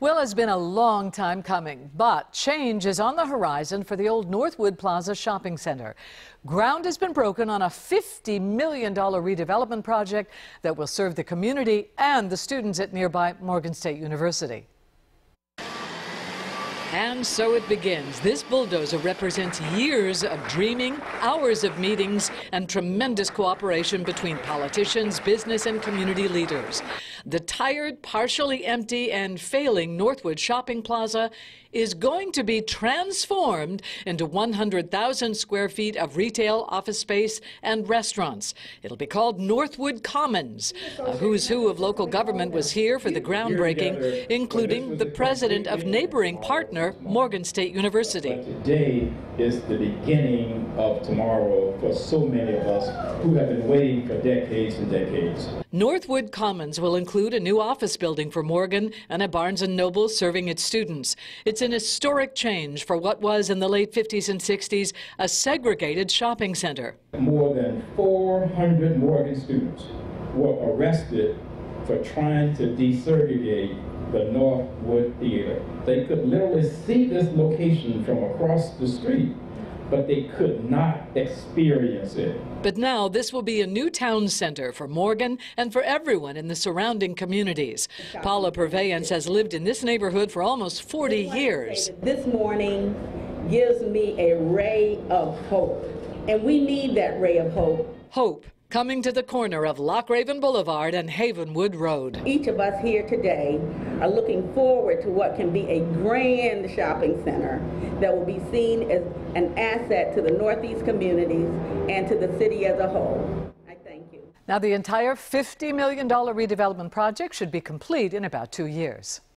Well, it's been a long time coming, but change is on the horizon for the old Northwood Plaza shopping center. Ground has been broken on a $50 million redevelopment project that will serve the community and the students at nearby Morgan State University. And so it begins. This bulldozer represents years of dreaming, hours of meetings, and tremendous cooperation between politicians, business, and community leaders. The tired, partially empty, and failing Northwood Shopping Plaza is going to be transformed into 100,000 square feet of retail, office space, and restaurants. It'll be called Northwood Commons. A who's who of local government was here for the groundbreaking, including the president of neighboring partner Morgan State University. Today is the beginning of tomorrow for so many of us who have been waiting for decades and decades. Northwood Commons will include a new office building for Morgan and a Barnes & Noble serving its students. It's an historic change for what was in the late 50s and 60s a segregated shopping center. More than 400 Morgan students were arrested for trying to desegregate the Northwood Theater. They could literally see this location from across the street, but they could not experience it. But now this will be a new town center for Morgan and for everyone in the surrounding communities. Paula Purveyance has lived in this neighborhood for almost 40 years. This morning gives me a ray of hope, and we need that ray of hope. Hope coming to the corner of Lochraven Boulevard and Havenwood Road. Each of us here today are looking forward to what can be a grand shopping center that will be seen as an asset to the Northeast communities and to the city as a whole. I thank you. Now, the entire $50 million redevelopment project should be complete in about 2 years.